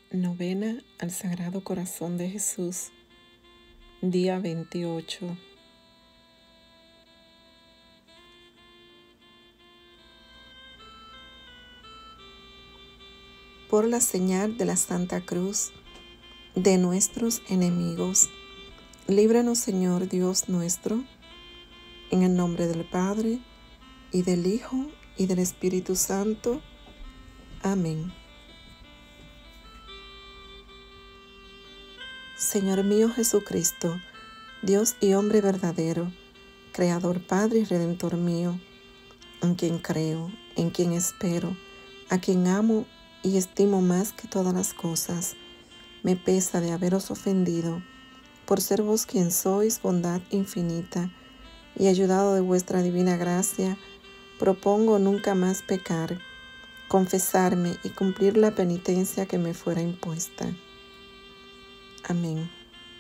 Novena al Sagrado Corazón de Jesús, día 28. Por la señal de la Santa Cruz de nuestros enemigos, líbranos, Señor Dios nuestro, en el nombre del Padre, y del Hijo, y del Espíritu Santo. Amén. Señor mío Jesucristo, Dios y hombre verdadero, Creador, Padre y Redentor mío, en quien creo, en quien espero, a quien amo y estimo más que todas las cosas, me pesa de haberos ofendido, por ser vos quien sois bondad infinita, y ayudado de vuestra divina gracia, propongo nunca más pecar, confesarme y cumplir la penitencia que me fuera impuesta. Amén.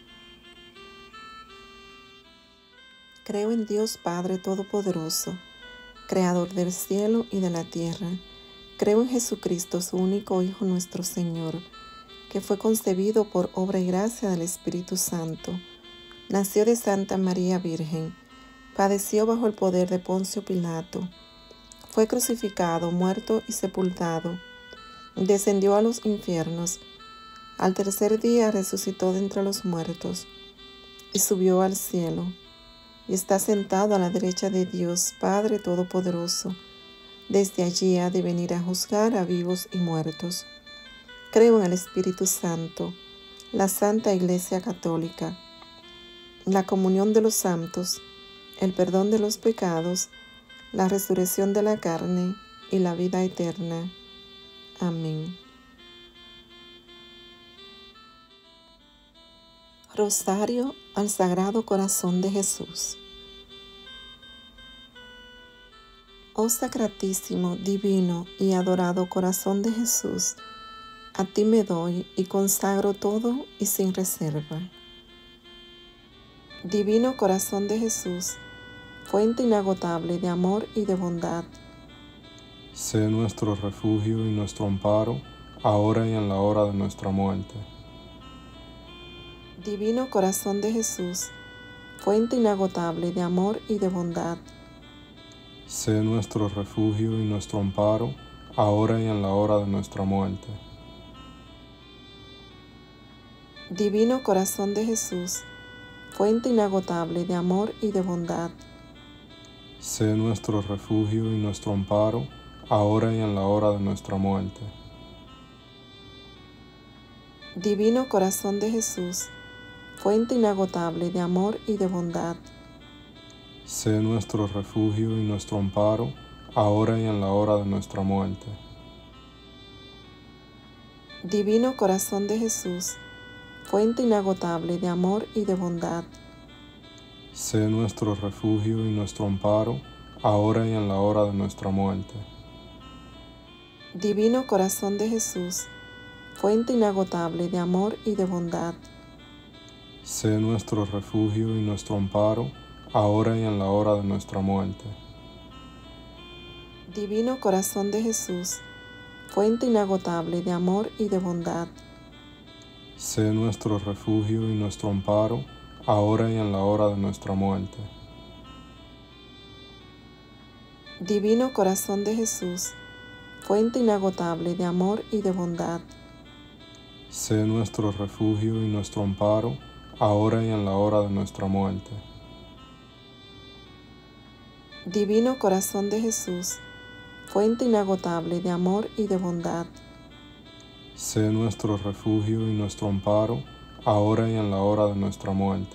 Creo en Dios Padre Todopoderoso, Creador del cielo y de la tierra. Creo en Jesucristo, su único Hijo, nuestro Señor, que fue concebido por obra y gracia del Espíritu Santo. Nació de Santa María Virgen, padeció bajo el poder de Poncio Pilato, fue crucificado, muerto y sepultado, descendió a los infiernos, al tercer día resucitó de entre los muertos, y subió al cielo, y está sentado a la derecha de Dios Padre Todopoderoso. Desde allí ha de venir a juzgar a vivos y muertos. Creo en el Espíritu Santo, la Santa Iglesia Católica, la comunión de los santos, el perdón de los pecados, la resurrección de la carne y la vida eterna. Amén. Rosario al Sagrado Corazón de Jesús. Oh Sacratísimo, Divino y Adorado Corazón de Jesús, a ti me doy y consagro todo y sin reserva. Divino Corazón de Jesús, fuente inagotable de amor y de bondad, sé nuestro refugio y nuestro amparo, ahora y en la hora de nuestra muerte. Divino Corazón de Jesús, fuente inagotable de amor y de bondad, sé nuestro refugio y nuestro amparo, ahora y en la hora de nuestra muerte. Divino Corazón de Jesús, fuente inagotable de amor y de bondad, sé nuestro refugio y nuestro amparo, ahora y en la hora de nuestra muerte. Divino Corazón de Jesús, fuente inagotable de amor y de bondad, sé nuestro refugio y nuestro amparo, ahora y en la hora de nuestra muerte. Divino Corazón de Jesús, fuente inagotable de amor y de bondad, sé nuestro refugio y nuestro amparo, ahora y en la hora de nuestra muerte. Divino Corazón de Jesús, fuente inagotable de amor y de bondad, sé nuestro refugio y nuestro amparo, ahora y en la hora de nuestra muerte. Divino Corazón de Jesús, fuente inagotable de amor y de bondad, sé nuestro refugio y nuestro amparo, ahora y en la hora de nuestra muerte. Divino Corazón de Jesús, fuente inagotable de amor y de bondad, sé nuestro refugio y nuestro amparo, ahora y en la hora de nuestra muerte. Divino Corazón de Jesús, fuente inagotable de amor y de bondad, sé nuestro refugio y nuestro amparo, ahora y en la hora de nuestra muerte.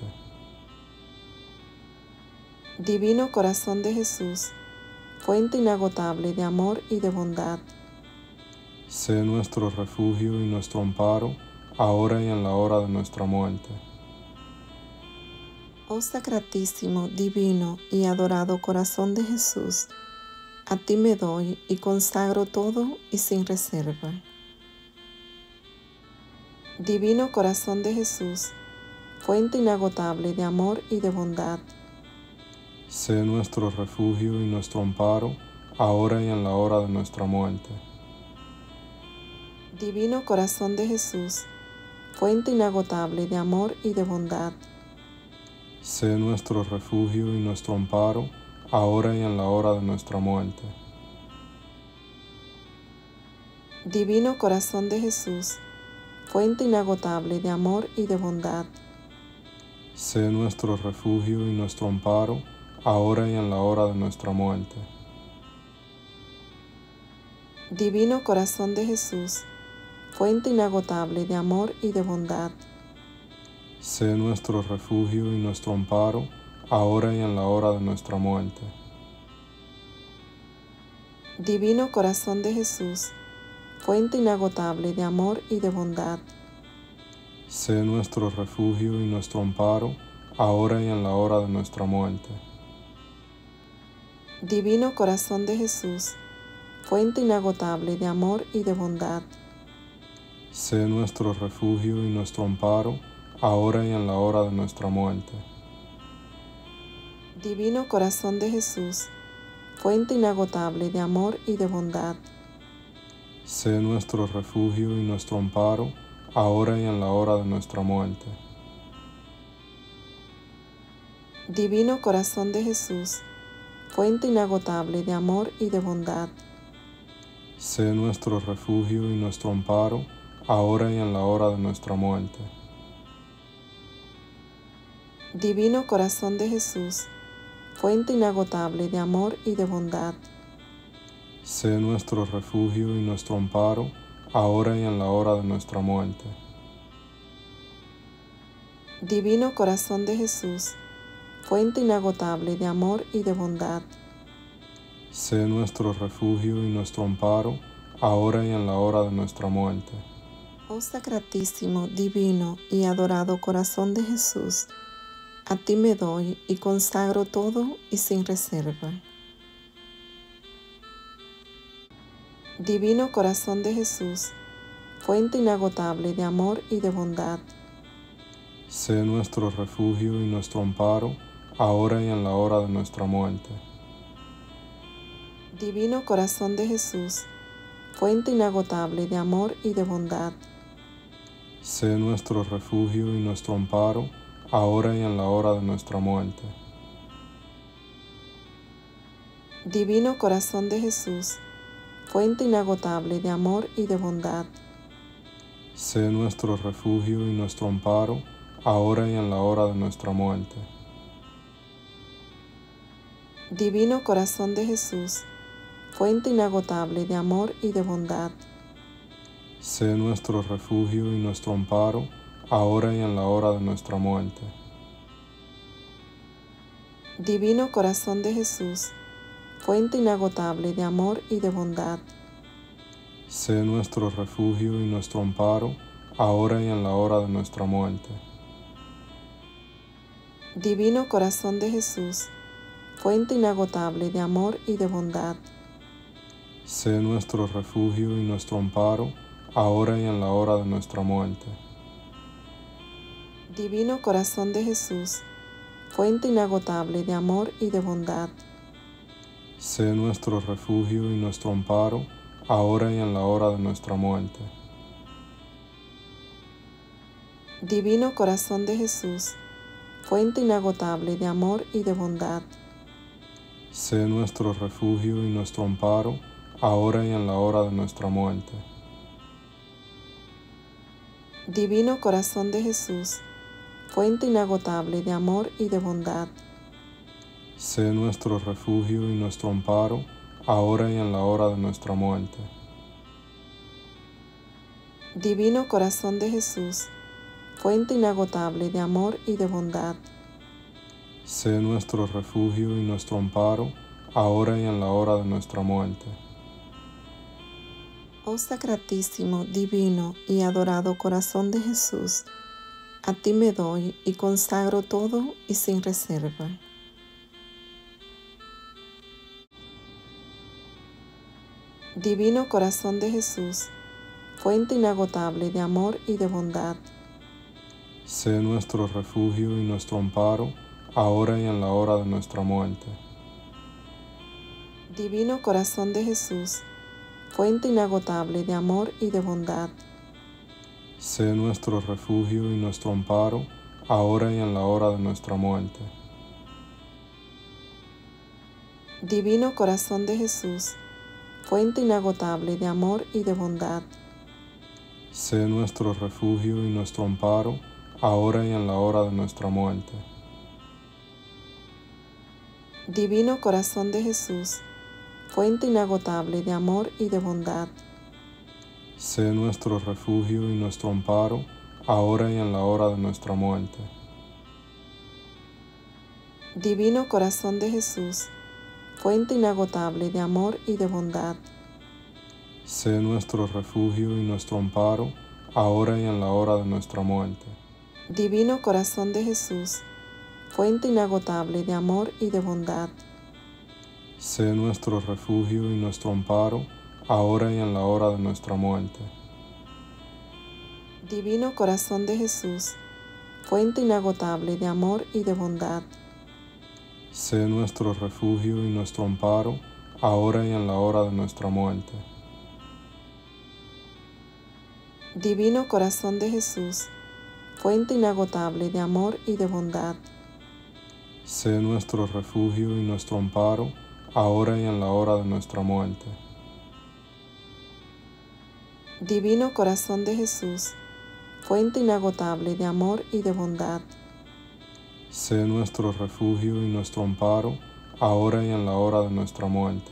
Divino Corazón de Jesús, fuente inagotable de amor y de bondad, sé nuestro refugio y nuestro amparo, ahora y en la hora de nuestra muerte. Oh Sacratísimo, Divino y Adorado Corazón de Jesús, a ti me doy y consagro todo y sin reserva. Divino Corazón de Jesús, fuente inagotable de amor y de bondad, sé nuestro refugio y nuestro amparo, ahora y en la hora de nuestra muerte. Divino corazón de Jesús, fuente inagotable de amor y de bondad, sé nuestro refugio y nuestro amparo, ahora y en la hora de nuestra muerte. Divino corazón de Jesús, fuente inagotable de amor y de bondad, sé nuestro refugio y nuestro amparo, ahora y en la hora de nuestra muerte. Divino corazón de Jesús, fuente inagotable de amor y de bondad, sé nuestro refugio y nuestro amparo, ahora y en la hora de nuestra muerte. Divino corazón de Jesús, fuente inagotable de amor y de bondad, sé nuestro refugio y nuestro amparo, ahora y en la hora de nuestra muerte. Divino corazón de Jesús, fuente inagotable de amor y de bondad, sé nuestro refugio y nuestro amparo, ahora y en la hora de nuestra muerte. Divino corazón de Jesús, fuente inagotable de amor y de bondad, sé nuestro refugio y nuestro amparo, ahora y en la hora de nuestra muerte. Divino corazón de Jesús, fuente inagotable de amor y de bondad, sé nuestro refugio y nuestro amparo, ahora y en la hora de nuestra muerte. Divino corazón de Jesús, fuente inagotable de amor y de bondad, sé nuestro refugio y nuestro amparo, ahora y en la hora de nuestra muerte. Divino corazón de Jesús, fuente inagotable de amor y de bondad, sé nuestro refugio y nuestro amparo, ahora y en la hora de nuestra muerte. Oh sacratísimo, divino y adorado corazón de Jesús, a ti me doy y consagro todo y sin reserva. Divino corazón de Jesús, fuente inagotable de amor y de bondad, sé nuestro refugio y nuestro amparo, ahora y en la hora de nuestra muerte. Divino corazón de Jesús, fuente inagotable de amor y de bondad, sé nuestro refugio y nuestro amparo, ahora y en la hora de nuestra muerte. Divino corazón de Jesús, fuente inagotable de amor y de bondad, sé nuestro refugio y nuestro amparo, ahora y en la hora de nuestra muerte. Divino corazón de Jesús, fuente inagotable de amor y de bondad, sé nuestro refugio y nuestro amparo, ahora y en la hora de nuestra muerte. Divino corazón de Jesús, fuente inagotable de amor y de bondad, sé nuestro refugio y nuestro amparo, ahora y en la hora de nuestra muerte. Divino corazón de Jesús, fuente inagotable de amor y de bondad, sé nuestro refugio y nuestro amparo, ahora y en la hora de nuestra muerte. Divino corazón de Jesús, fuente inagotable de amor y de bondad, sé nuestro refugio y nuestro amparo, ahora y en la hora de nuestra muerte. Divino corazón de Jesús, fuente inagotable de amor y de bondad, sé nuestro refugio y nuestro amparo, ahora y en la hora de nuestra muerte. Divino corazón de Jesús, fuente inagotable de amor y de bondad, sé nuestro refugio y nuestro amparo, ahora y en la hora de nuestra muerte. Divino corazón de Jesús, fuente inagotable de amor y de bondad, sé nuestro refugio y nuestro amparo, ahora y en la hora de nuestra muerte. Oh sacratísimo, divino y adorado corazón de Jesús, a ti me doy y consagro todo y sin reserva. Divino corazón de Jesús, fuente inagotable de amor y de bondad, sé nuestro refugio y nuestro amparo, ahora y en la hora de nuestra muerte. Divino corazón de Jesús, fuente inagotable de amor y de bondad. Sé nuestro refugio y nuestro amparo, ahora y en la hora de nuestra muerte. Divino Corazón de Jesús, fuente inagotable de amor y de bondad. Sé nuestro refugio y nuestro amparo, ahora y en la hora de nuestra muerte. Divino Corazón de Jesús, fuente inagotable de amor y de bondad. Sé nuestro refugio y nuestro amparo, ahora y en la hora de nuestra muerte. Divino Corazón de Jesús, fuente inagotable de amor y de bondad. Sé nuestro refugio y nuestro amparo, ahora y en la hora de nuestra muerte. Divino Corazón de Jesús, fuente inagotable de amor y de bondad. Sé nuestro refugio y nuestro amparo, ahora y en la hora de nuestra muerte. Divino Corazón de Jesús, fuente inagotable de amor y de bondad. Sé nuestro refugio y nuestro amparo, ahora y en la hora de nuestra muerte. Divino Corazón de Jesús, fuente inagotable de amor y de bondad. Sé nuestro refugio y nuestro amparo, ahora y en la hora de nuestra muerte. Divino Corazón de Jesús, fuente inagotable de amor y de bondad. Sé nuestro refugio y nuestro amparo, ahora y en la hora de nuestra muerte.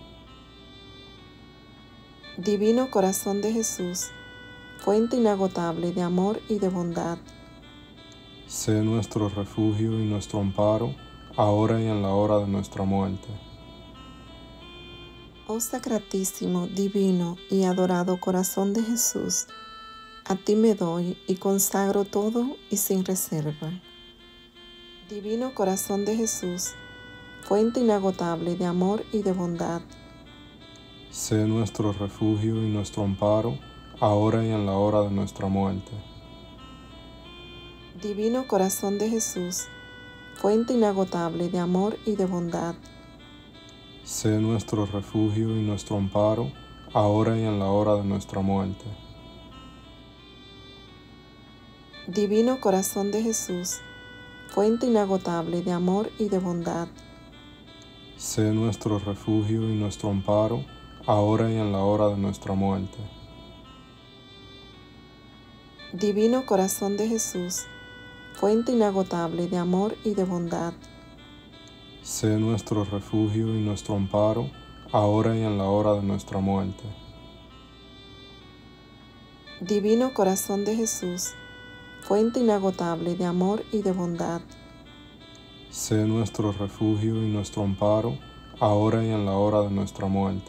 Divino Corazón de Jesús, fuente inagotable de amor y de bondad. Sé nuestro refugio y nuestro amparo, ahora y en la hora de nuestra muerte. Oh Sacratísimo, Divino y adorado Corazón de Jesús, a ti me doy y consagro todo y sin reserva. Divino Corazón de Jesús, fuente inagotable de amor y de bondad. Sé nuestro refugio y nuestro amparo, ahora y en la hora de nuestra muerte. Divino Corazón de Jesús, fuente inagotable de amor y de bondad. Sé nuestro refugio y nuestro amparo, ahora y en la hora de nuestra muerte. Divino Corazón de Jesús, fuente inagotable de amor y de bondad. Sé nuestro refugio y nuestro amparo, ahora y en la hora de nuestra muerte. Divino Corazón de Jesús, fuente inagotable de amor y de bondad. Sé nuestro refugio y nuestro amparo, ahora y en la hora de nuestra muerte. Divino Corazón de Jesús, fuente inagotable de amor y de bondad. Sé nuestro refugio y nuestro amparo, ahora y en la hora de nuestra muerte.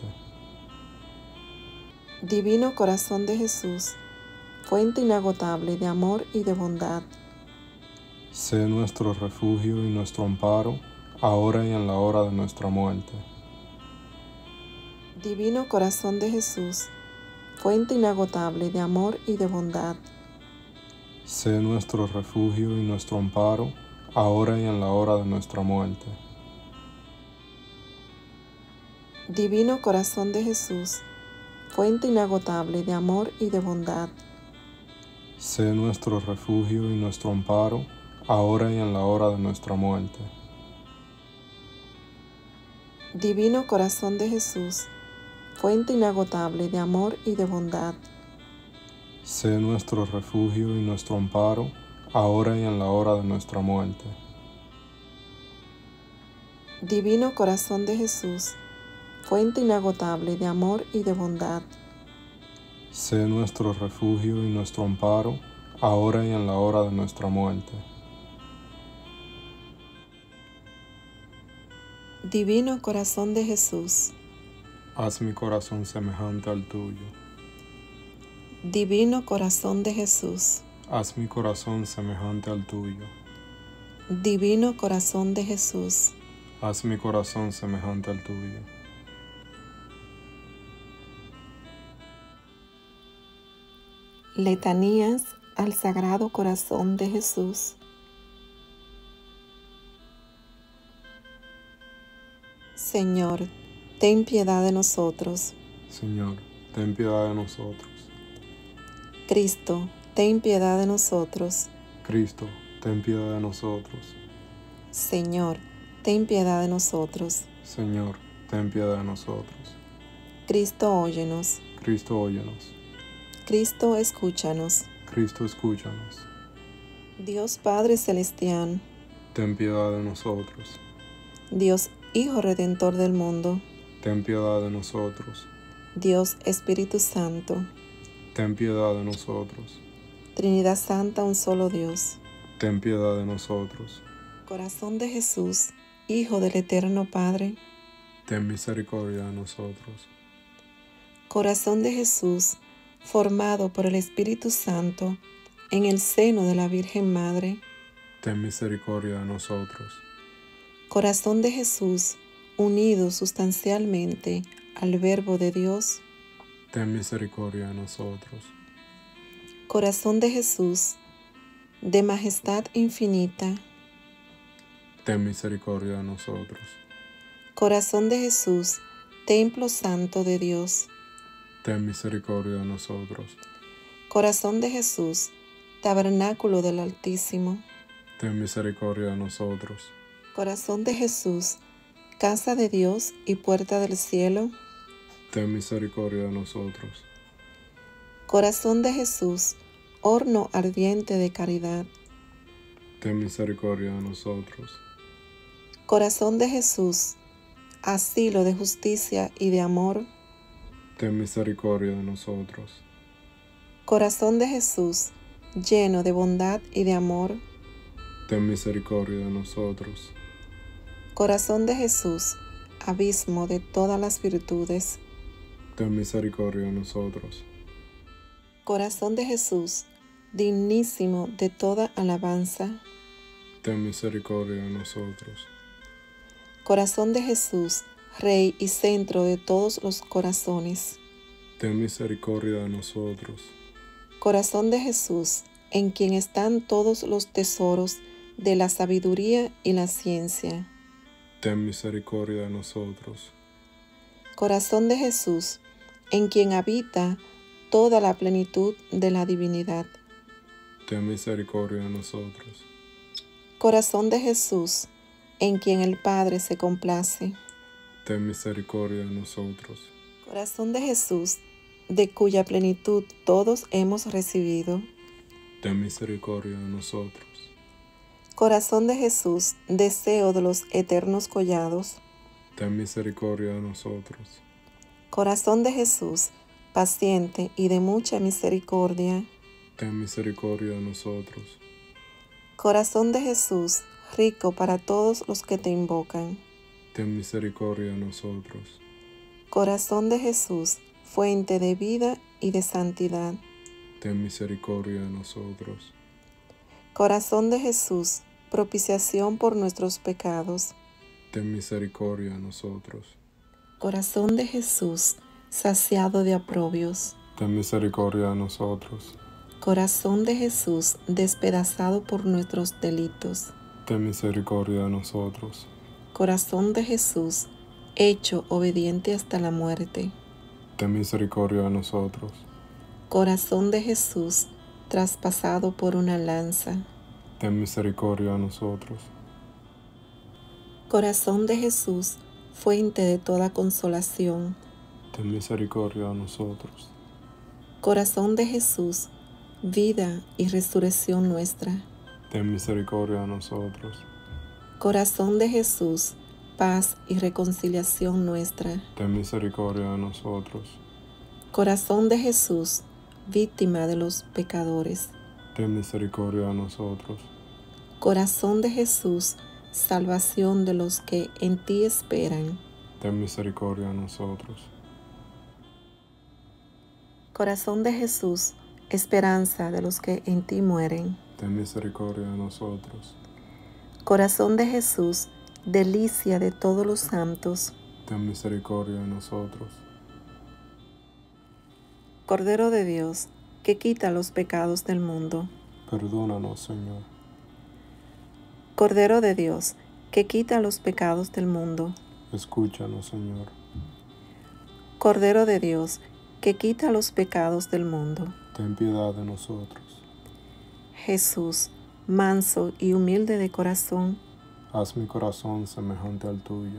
Divino Corazón de Jesús, fuente inagotable de amor y de bondad. Sé nuestro refugio y nuestro amparo, ahora y en la hora de nuestra muerte. Divino Corazón de Jesús, fuente inagotable de amor y de bondad. Sé nuestro refugio y nuestro amparo, ahora y en la hora de nuestra muerte. Divino Corazón de Jesús, fuente inagotable de amor y de bondad. Sé nuestro refugio y nuestro amparo, ahora y en la hora de nuestra muerte. Divino Corazón de Jesús, fuente inagotable de amor y de bondad. Sé nuestro refugio y nuestro amparo, ahora y en la hora de nuestra muerte. Divino Corazón de Jesús, fuente inagotable de amor y de bondad. Sé nuestro refugio y nuestro amparo, ahora y en la hora de nuestra muerte. Divino Corazón de Jesús, Haz mi corazón semejante al tuyo. Divino Corazón de Jesús, Haz mi corazón semejante al tuyo. Divino Corazón de Jesús, Haz mi corazón semejante al tuyo. Letanías al Sagrado Corazón de Jesús. Señor, ten piedad de nosotros. Señor, ten piedad de nosotros. Cristo, ten piedad de nosotros. Cristo, ten piedad de nosotros. Señor, ten piedad de nosotros. Señor, ten piedad de nosotros. Cristo, óyenos. Cristo, óyenos. Cristo, escúchanos. Cristo, escúchanos. Dios Padre Celestial, Ten piedad de nosotros. Dios Hijo Redentor del mundo, Ten piedad de nosotros. Dios Espíritu Santo, Ten piedad de nosotros. Trinidad Santa, un solo Dios. Ten piedad de nosotros. Corazón de Jesús, Hijo del Eterno Padre. Ten misericordia de nosotros. Corazón de Jesús, formado por el Espíritu Santo en el seno de la Virgen Madre. Ten misericordia de nosotros. Corazón de Jesús, unido sustancialmente al Verbo de Dios. Ten misericordia de nosotros. Corazón de Jesús, de majestad infinita. Ten misericordia de nosotros. Corazón de Jesús, templo santo de Dios. Ten misericordia de nosotros. Corazón de Jesús, tabernáculo del Altísimo. Ten misericordia de nosotros. Corazón de Jesús, casa de Dios y puerta del cielo. Ten misericordia de nosotros. Corazón de Jesús, horno ardiente de caridad. Ten misericordia de nosotros. Corazón de Jesús, asilo de justicia y de amor. Ten misericordia de nosotros. Corazón de Jesús, lleno de bondad y de amor. Ten misericordia de nosotros. Corazón de Jesús, abismo de todas las virtudes. Ten misericordia de nosotros. Corazón de Jesús, dignísimo de toda alabanza. Ten misericordia de nosotros. Corazón de Jesús, Rey y centro de todos los corazones. Ten misericordia de nosotros. Corazón de Jesús, en quien están todos los tesoros de la sabiduría y la ciencia. Ten misericordia de nosotros. Corazón de Jesús, en quien habita toda la plenitud de la divinidad. Ten misericordia de nosotros. Corazón de Jesús, en quien el Padre se complace. Ten misericordia de nosotros. Corazón de Jesús, de cuya plenitud todos hemos recibido. Ten misericordia de nosotros. Corazón de Jesús, deseo de los eternos collados. Ten misericordia de nosotros. Corazón de Jesús, paciente y de mucha misericordia. Ten misericordia de nosotros. Corazón de Jesús, rico para todos los que te invocan. Ten misericordia de nosotros. Corazón de Jesús, fuente de vida y de santidad. Ten misericordia de nosotros. Corazón de Jesús, propiciación por nuestros pecados. Ten misericordia de nosotros. Corazón de Jesús, saciado de aprobios. Ten misericordia de nosotros. Corazón de Jesús, despedazado por nuestros delitos. Ten misericordia de nosotros. Corazón de Jesús, hecho obediente hasta la muerte. Ten misericordia de nosotros. Corazón de Jesús, traspasado por una lanza. Ten misericordia de nosotros. Corazón de Jesús, fuente de toda consolación. Ten misericordia de nosotros. Corazón de Jesús, vida y resurrección nuestra. Ten misericordia de nosotros. Corazón de Jesús, paz y reconciliación nuestra. Ten misericordia de nosotros. Corazón de Jesús, víctima de los pecadores. Ten misericordia de nosotros. Corazón de Jesús, salvación de los que en ti esperan. Ten misericordia de nosotros. Corazón de Jesús, esperanza de los que en ti mueren. Ten misericordia de nosotros. Corazón de Jesús, delicia de todos los santos. Ten misericordia de nosotros. Cordero de Dios, que quita los pecados del mundo. Perdónanos, Señor. Cordero de Dios, que quita los pecados del mundo. Escúchanos, Señor. Cordero de Dios, que quita los pecados del mundo. Ten piedad de nosotros. Jesús, manso y humilde de corazón, Haz mi corazón semejante al tuyo.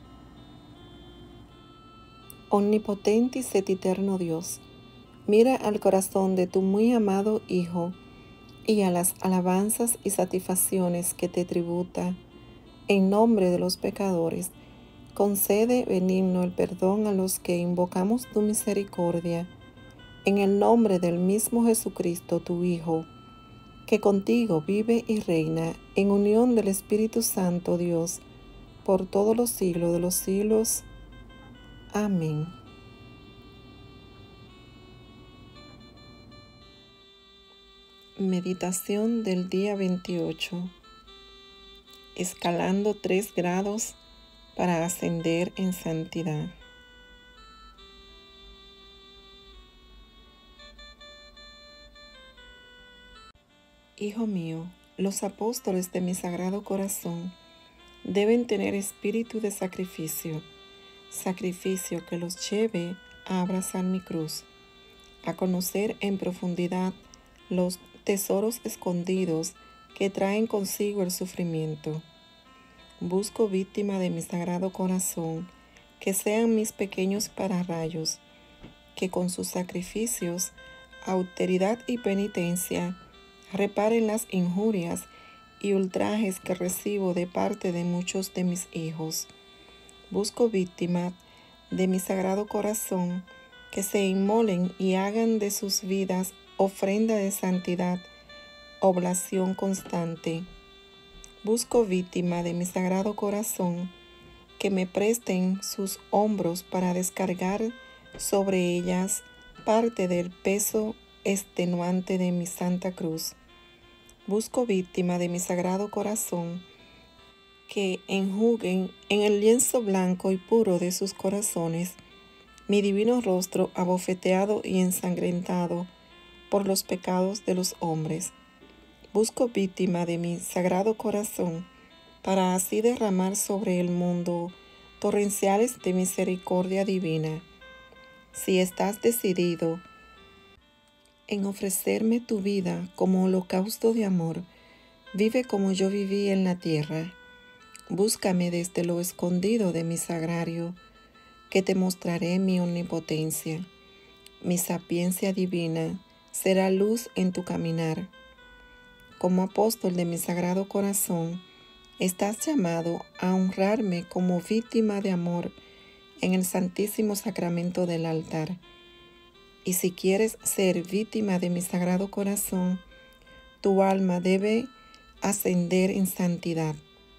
omnipotente y sempiterno Dios, mira al corazón de tu muy amado Hijo y a las alabanzas y satisfacciones que te tributa en nombre de los pecadores. Concede benigno el perdón a los que invocamos tu misericordia, en el nombre del mismo Jesucristo, tu Hijo, que contigo vive y reina en unión del Espíritu Santo, Dios, por todos los siglos de los siglos. Amén. Meditación del día 28. Escalando 3 grados para ascender en santidad. Hijo mío, los apóstoles de mi sagrado corazón deben tener espíritu de sacrificio, sacrificio que los lleve a abrazar mi cruz, a conocer en profundidad los tesoros escondidos que traen consigo el sufrimiento. Busco víctima de mi sagrado corazón, que sean mis pequeños pararrayos, que con sus sacrificios, austeridad y penitencia, reparen las injurias y ultrajes que recibo de parte de muchos de mis hijos. Busco víctima de mi sagrado corazón, que se inmolen y hagan de sus vidas ofrenda de santidad, oblación constante. Busco víctima de mi sagrado corazón, que me presten sus hombros para descargar sobre ellas parte del peso extenuante de mi santa cruz. Busco víctima de mi sagrado corazón, que enjuguen en el lienzo blanco y puro de sus corazones mi divino rostro abofeteado y ensangrentado por los pecados de los hombres. Busco víctima de mi sagrado corazón, para así derramar sobre el mundo torrenciales de misericordia divina. Si estás decidido en ofrecerme tu vida como holocausto de amor, vive como yo viví en la tierra. Búscame desde lo escondido de mi sagrario, que te mostraré mi omnipotencia. Mi sapiencia divina será luz en tu caminar. Como apóstol de mi sagrado corazón, estás llamado a honrarme como víctima de amor en el santísimo sacramento del altar. Y si quieres ser víctima de mi sagrado corazón, tu alma debe ascender en santidad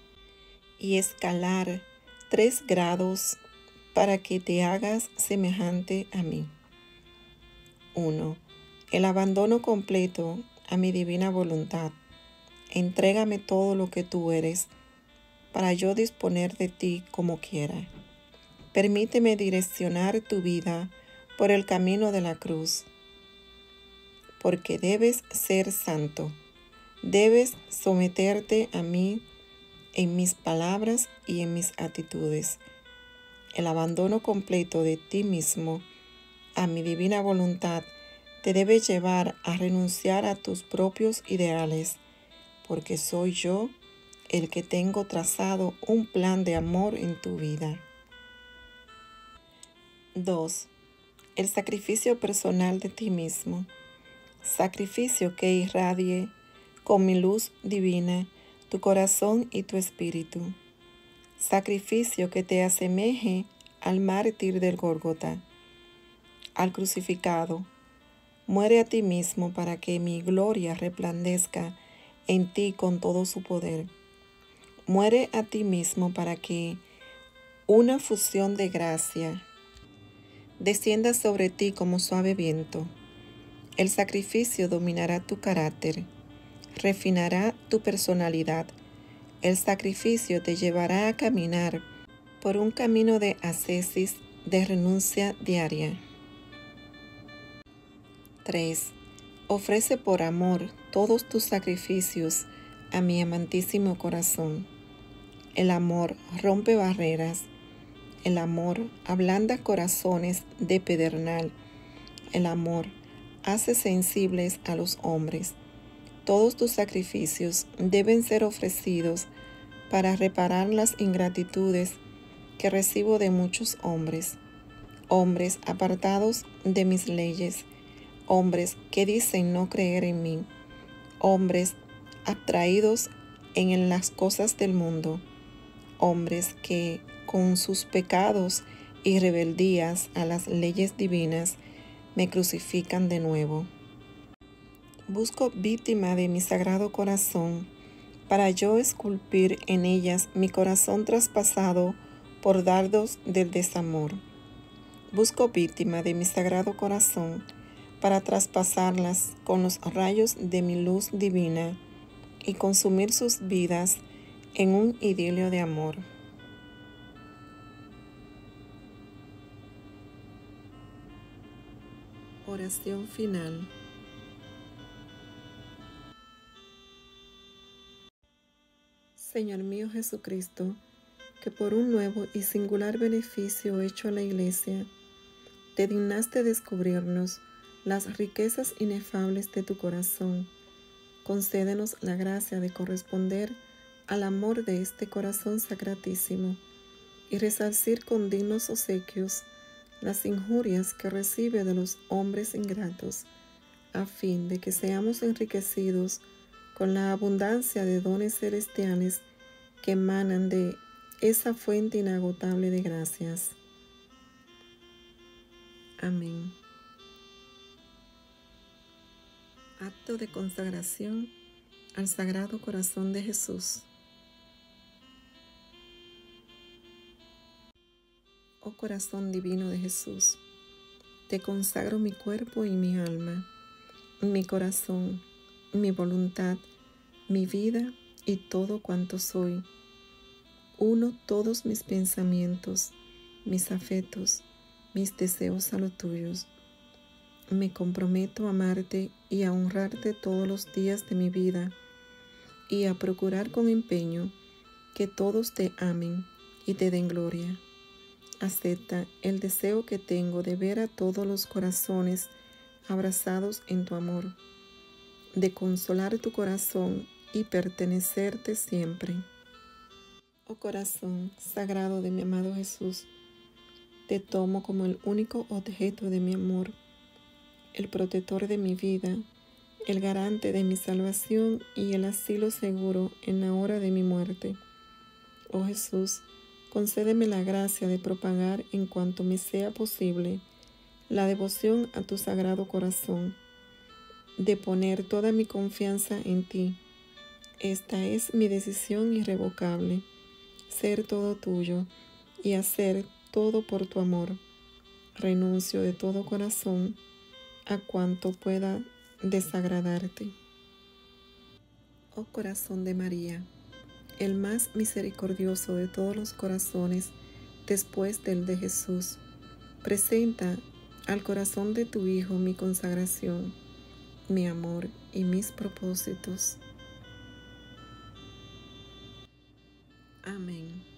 y escalar 3 grados para que te hagas semejante a mí. 1. El abandono completo a mi divina voluntad. Entrégame todo lo que tú eres, para yo disponer de ti como quiera. Permíteme direccionar tu vida por el camino de la cruz, porque debes ser santo. Debes someterte a mí en mis palabras y en mis actitudes. El abandono completo de ti mismo a mi divina voluntad te debe llevar a renunciar a tus propios ideales, porque soy yo el que tengo trazado un plan de amor en tu vida. 2. El sacrificio personal de ti mismo. Sacrificio que irradie con mi luz divina tu corazón y tu espíritu. Sacrificio que te asemeje al mártir del Gólgota, al crucificado. Muere a ti mismo para que mi gloria resplandezca en ti con todo su poder. Muere a ti mismo para que una fusión de gracia descienda sobre ti como suave viento. El sacrificio dominará tu carácter, refinará tu personalidad. El sacrificio te llevará a caminar por un camino de ascesis, de renuncia diaria. 3. Ofrece por amor todos tus sacrificios a mi amantísimo corazón. El amor rompe barreras, El amor ablanda corazones de pedernal. El amor hace sensibles a los hombres. Todos tus sacrificios deben ser ofrecidos para reparar las ingratitudes que recibo de muchos hombres, hombres apartados de mis leyes, hombres que dicen no creer en mí, hombres abstraídos en las cosas del mundo, hombres que con sus pecados y rebeldías a las leyes divinas me crucifican de nuevo. Busco víctima de mi sagrado corazón para yo esculpir en ellas mi corazón traspasado por dardos del desamor. Busco víctima de mi sagrado corazón para traspasarlas con los rayos de mi luz divina y consumir sus vidas en un idilio de amor. Oración final. Señor mío Jesucristo, que por un nuevo y singular beneficio hecho a la Iglesia, te dignaste descubrirnos las riquezas inefables de tu corazón. Concédenos la gracia de corresponder al amor de este corazón sacratísimo y resarcir con dignos obsequios las injurias que recibe de los hombres ingratos, a fin de que seamos enriquecidos con la abundancia de dones celestiales que emanan de esa fuente inagotable de gracias. Amén. Acto de consagración al Sagrado Corazón de Jesús. Oh corazón divino de Jesús, te consagro mi cuerpo y mi alma, mi corazón, mi voluntad, mi vida y todo cuanto soy. Uno todos mis pensamientos, mis afectos, mis deseos a los tuyos. Me comprometo a amarte y a honrarte todos los días de mi vida y a procurar con empeño que todos te amen y te den gloria. Acepta el deseo que tengo de ver a todos los corazones abrazados en tu amor, de consolar tu corazón y pertenecerte siempre. Oh corazón sagrado de mi amado Jesús, te tomo como el único objeto de mi amor, el protector de mi vida, el garante de mi salvación y el asilo seguro en la hora de mi muerte. Oh Jesús, concédeme la gracia de propagar en cuanto me sea posible la devoción a tu sagrado corazón, de poner toda mi confianza en ti. Esta es mi decisión irrevocable, ser todo tuyo y hacer todo por tu amor. Renuncio de todo corazón a cuanto pueda desagradarte. Oh corazón de María, el más misericordioso de todos los corazones después del de Jesús, presenta al corazón de tu Hijo mi consagración, mi amor y mis propósitos. Amén.